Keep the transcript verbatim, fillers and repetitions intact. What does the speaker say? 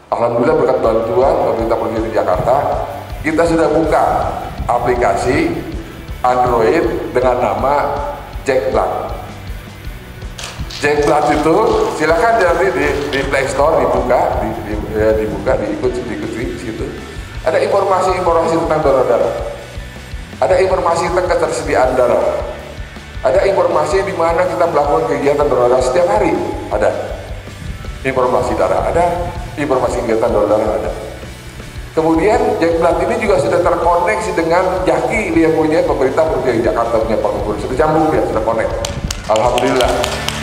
Alhamdulillah berkat bantuan pemerintah Provinsi Jakarta, kita sudah buka aplikasi Android dengan nama Jackplat. Jackplat itu silakan nanti di, di Play Store dibuka, di, di, ya, dibuka, diikut, diikuti di situ. Ada informasi-informasi tentang donor darah, ada informasi tentang ketersediaan darah, ada informasi di mana kita melakukan kegiatan donor darah setiap hari. Ada informasi darah, ada informasi kegiatan donor darah, ada. Kemudian Jackplat ini juga sudah terkoneksi dengan Jaki yang punya pemerintah Provinsi Jakarta punya pengukur, sudah nyambung ya, sudah connect. Alhamdulillah.